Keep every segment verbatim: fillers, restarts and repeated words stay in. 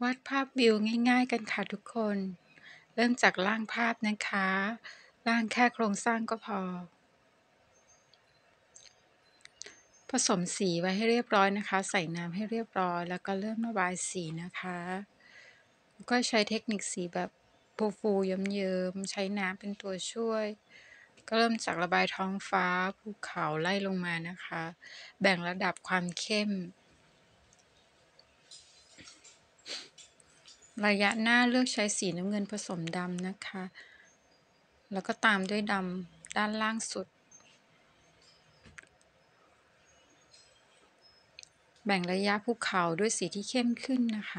วาดภาพวิวง่ายๆกันค่ะทุกคน เริ่มจากร่างภาพนะคะ ร่างแค่โครงสร้างก็พอ ผสมสีไว้ให้เรียบร้อยนะคะ ใส่น้ำให้เรียบร้อย แล้วก็เริ่มระบายสีนะคะ ก็ใช้เทคนิคสีแบบฟูๆ เยิ้มๆ ใช้น้ำเป็นตัวช่วย ก็เริ่มจากระบายท้องฟ้า ภูเขาไล่ลงมานะคะ แบ่งระดับความเข้ม ระยะหน้าเลือกใช้สีน้ำเงินผสมดำนะคะ แล้วก็ตามด้วยดำด้านล่างสุด แบ่งระยะภูเขาด้วยสีที่เข้มขึ้นนะคะ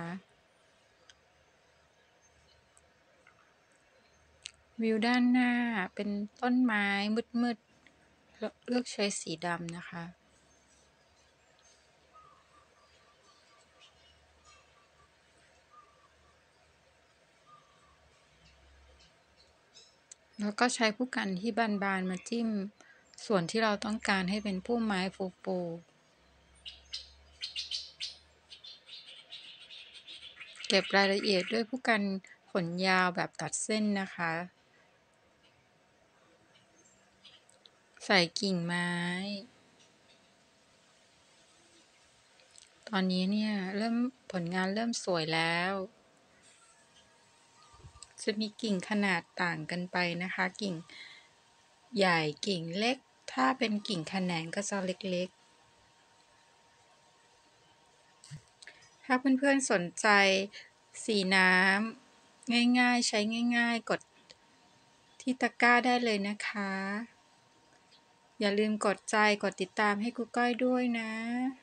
วิวด้านหน้าเป็นต้นไม้มืดๆ เลเลือกใช้สีดำนะคะ แล้วก็ใช้ผู้กันที่บานๆ มาจิ้มส่วนที่เราต้องการให้เป็นพุ่มไม้ฟูๆ เก็บรายละเอียดด้วยผู้กันขนยาวแบบตัดเส้นนะคะ ใส่กิ่งไม้ ตอนนี้เนี่ยเริ่ม ผลงานเริ่มสวยแล้ว จะมีกิ่งขนาดต่างกันไปนะคะ กิ่งใหญ่ กิ่งเล็ก ถ้าเป็นกิ่งแขนงก็จะเล็กๆ ถ้าเพื่อนๆสนใจสีน้ำง่ายๆ ใช้ง่ายๆ กดที่ตะกร้าได้เลยนะคะ อย่าลืมกดใจ กดติดตามให้ครูก้อยด้วยนะ